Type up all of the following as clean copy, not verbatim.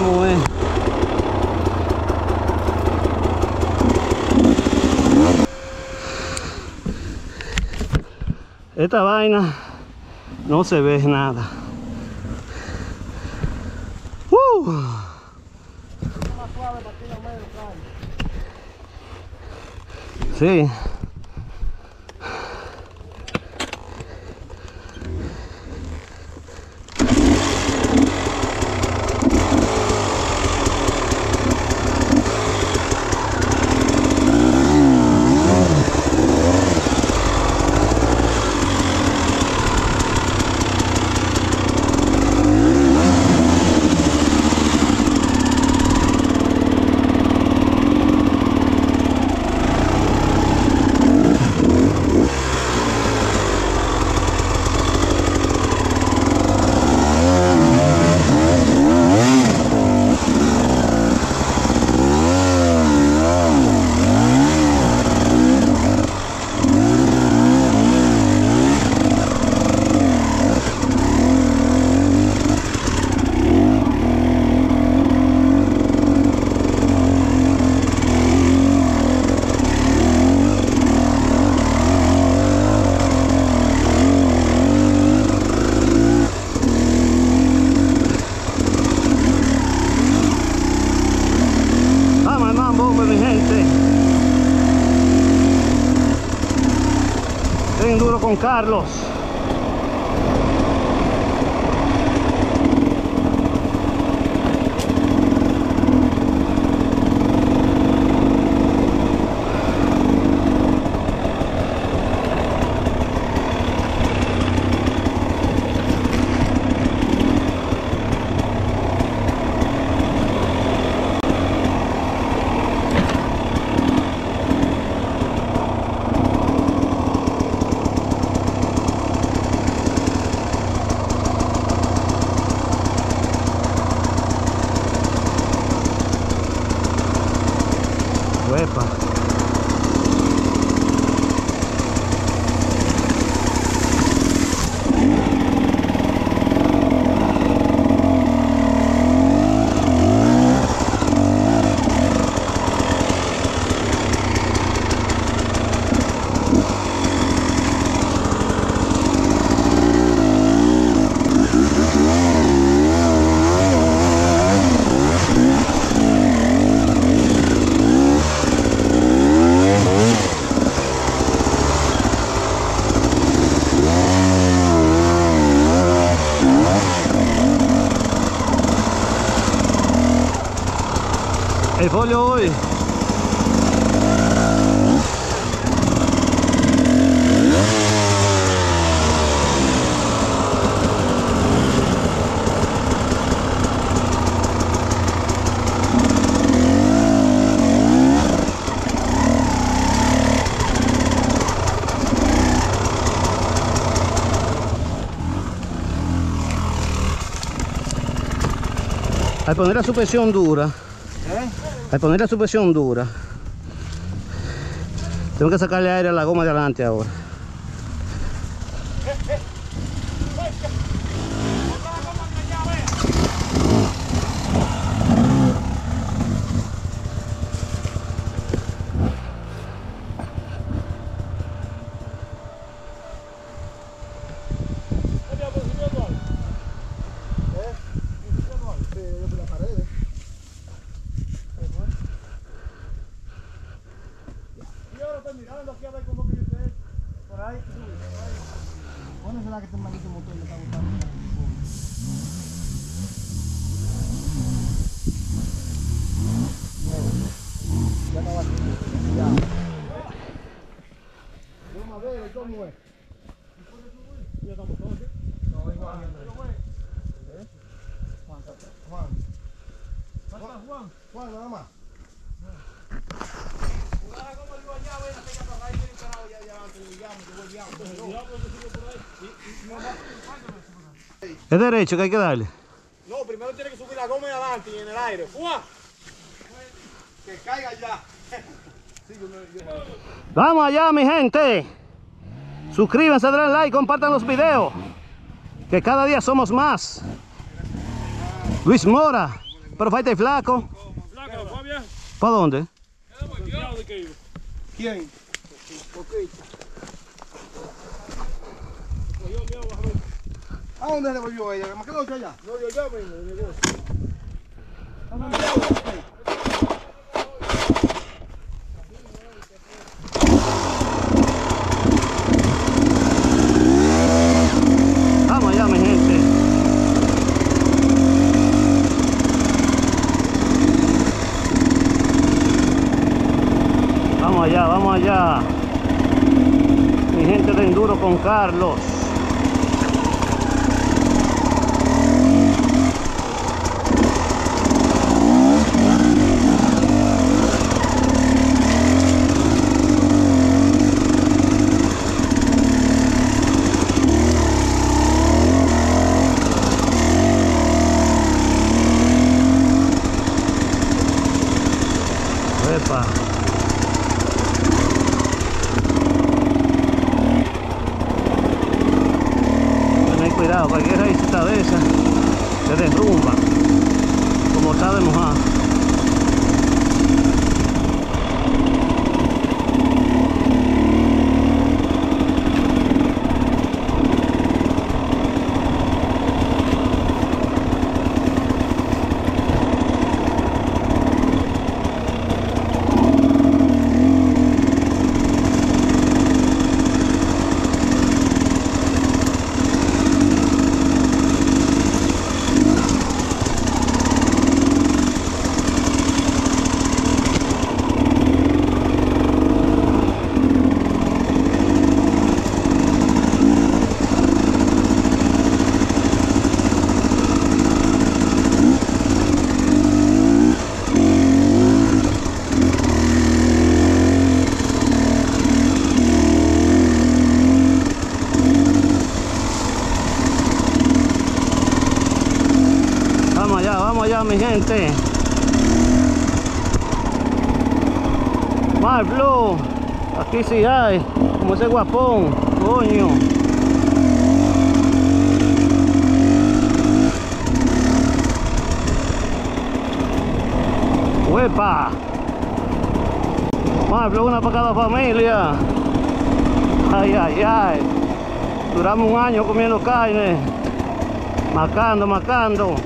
cómo es. Esta vaina no se ve nada. Sí. Duro con Carlos. Epa. El folio hoy. Al poner la suspensión dura, al poner la suspensión dura, tengo que sacarle aire a la goma de adelante ahora. Mirando aquí a ver cómo que usted por ahí sube. ¿Cuándo será que este maldito motor me está gustando? Ya no va a ser. Ya. Vamos a ver, ¿cómo es? Ya estamos todos. No, vengo a Juan. Juan, nada más. Es derecho que hay que darle. No, primero tiene que subir la goma de adelante y en el aire. ¡Fua! Que caiga ya. Vamos allá, mi gente. Suscríbanse, denle like, compartan los videos. Que cada día somos más. Luis Mora. Pero falta el flaco. Flaco, Fabia. ¿Para dónde? Santiago de que iba. ¿Quién? ¿A dónde le volvió ella? ¿Me quedó allá? No, yo llamo y me llegó. Vamos allá, mi gente. Vamos allá, vamos allá. Mi gente de enduro con Carlos. Epa. Tened cuidado, cualquier raícita de esa se derrumba, como está de mojada. Vamos allá, mi gente. Más blue. Aquí sí hay. Como ese guapón. Coño. ¡Huepa! Más blue, una para cada familia. Ay, ay, ay. Duramos un año comiendo carne. Macando, macando.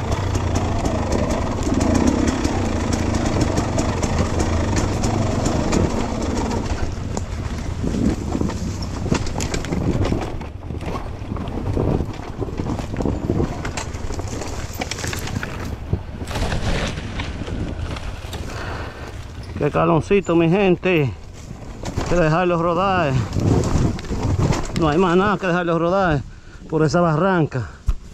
Qué caloncito, mi gente. Hay que dejarlos rodar. No hay más nada que dejarlos rodar por esa barranca.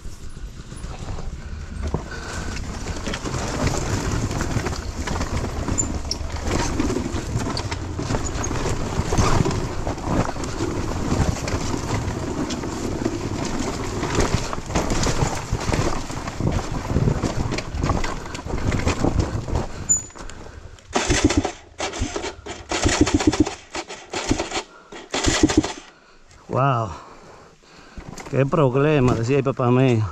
Wow, qué problema, decía el papá mío.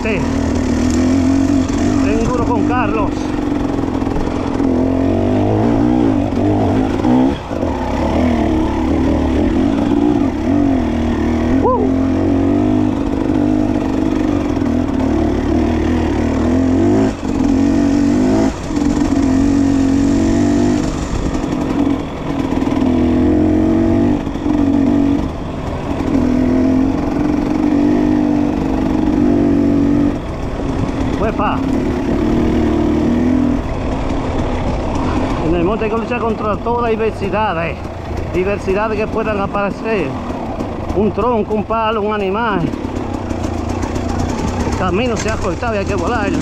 gente. Enduro con Carlos. En el monte hay que luchar contra todas diversidades que puedan aparecer, un tronco, un palo, un animal. El camino se ha cortado y hay que volarlo.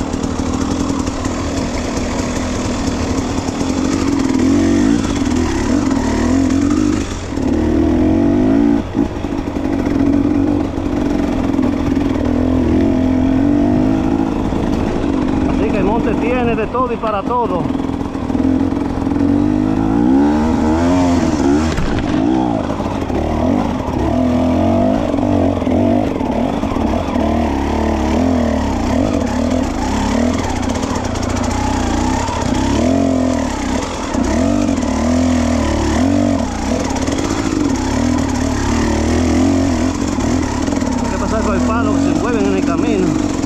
Así que el monte tiene de todo y para todo. Con el palo que se mueven en el camino.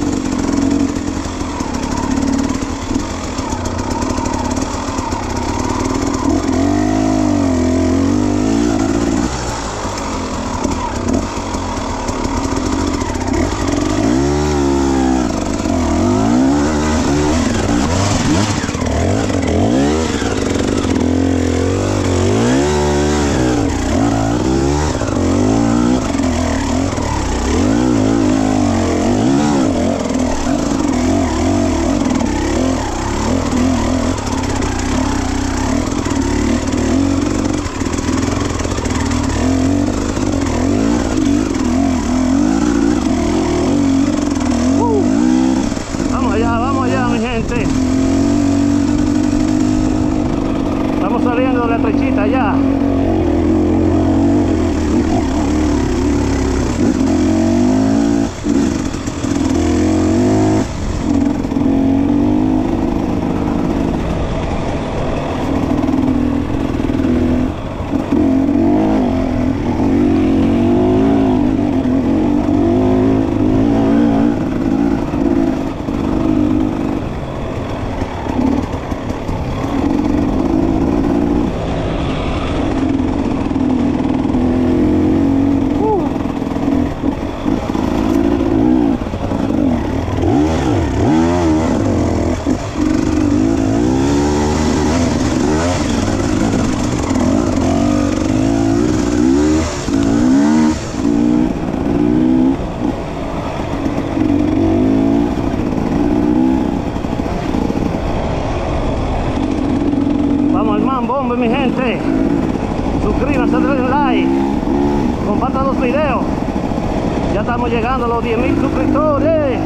Vamos allá, mi gente. Estamos saliendo de la trechita ya. Bombe, mi gente, suscríbanse, denle like, compartan los videos. Ya estamos llegando a los 10.000 suscriptores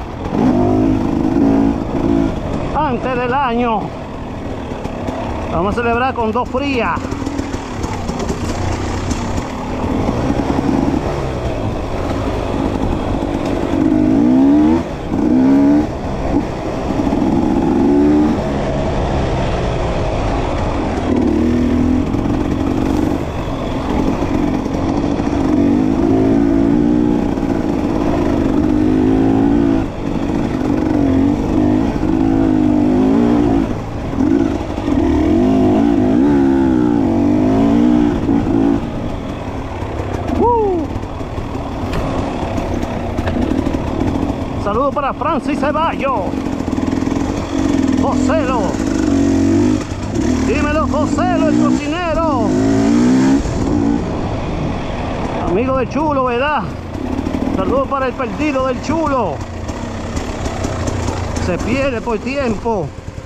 antes del año. Vamos a celebrar con 2 frías. Saludos para Francis Ceballos, Joselo, dímelo Joselo, el cocinero, amigo del Chulo, ¿verdad? Saludos para el perdido del Chulo, se pierde por tiempo.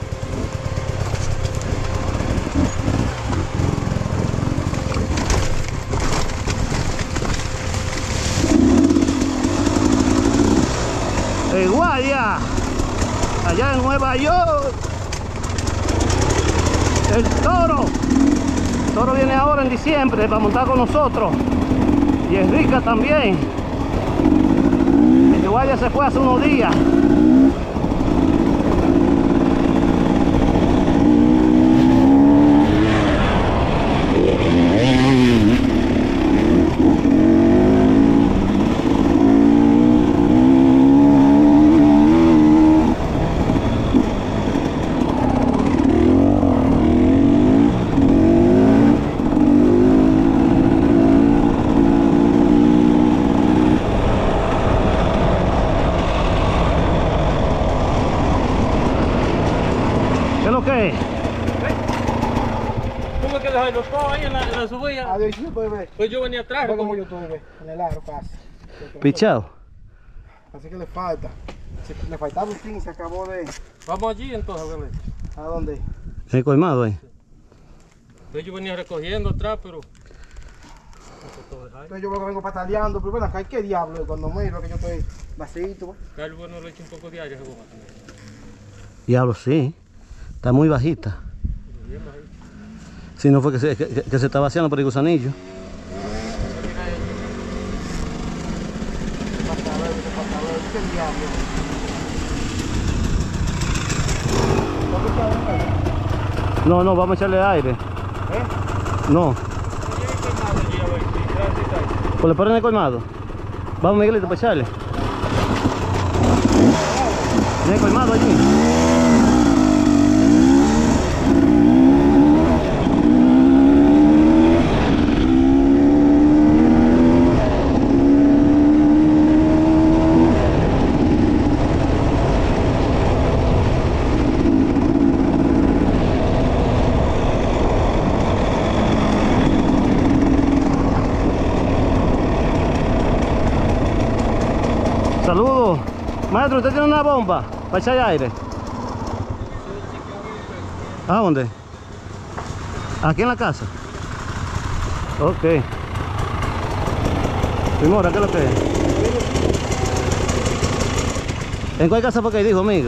El Guardia, allá en Nueva York. El Toro viene ahora en diciembre para montar con nosotros. Y Enrica también. El guardia se fue hace unos días. ¿Qué es lo que es? ¿Cómo que dejar los codos ahí en la subida? A ver si se puede ver. Pues yo venía atrás. Fue como yo tuve en el aro casi. Pichado. Así que le falta. Le faltaba un fin, se acabó de... Vamos allí entonces, a ver. ¿A dónde? El colmado ahí. Pues yo venía recogiendo atrás, pero... Entonces yo vengo pataleando, pero bueno, acá qué diablo, cuando miro que yo estoy vacío. Carlos, bueno, le eché un poco de aire a esa goma también. Diablo, sí. Está muy bajita. Si no fue que se está vaciando por el gusanillo. Qué diablo. No, no, vamos a echarle aire. No. Pues le ponen el colmado. Vamos, Miguelito, para echarle. ¿Tiene el colmado allí? Saludos. Maestro, ¿usted tiene una bomba para echar aire? ¿A dónde? ¿Aquí en la casa? Ok. Primora, ¿qué es lo que es? ¿En cuál casa fue que dijo, amigo?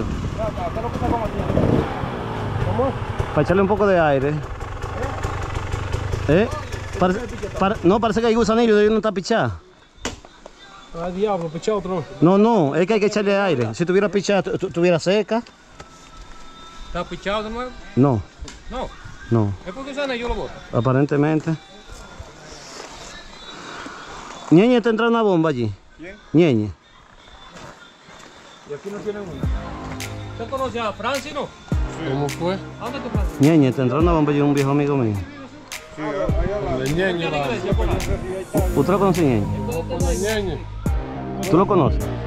¿Cómo? Para echarle un poco de aire. No, parece que hay gusanillo y no está pichado. Ah, diablo, pichado otro vez. No, no, es que hay que echarle aire. Si tuviera pichado, tuviera seca. ¿Está pichado de nuevo? No, No. no, Es porque sana y yo lo boto. aparentemente. Ñeñe, ¿te entra una bomba allí? ¿Quién? Ñeñe. Y aquí no tiene una. ¿Usted conoce a Francis, no? Sí. ¿Cómo fue? ¿A dónde tú Francis? Ñeñe, ¿te entra una bomba allí? Un viejo amigo mío. Sí, allá De ñeñe, va. ¿Usted lo conoce, Ñeñe? ¿Tú lo conoces?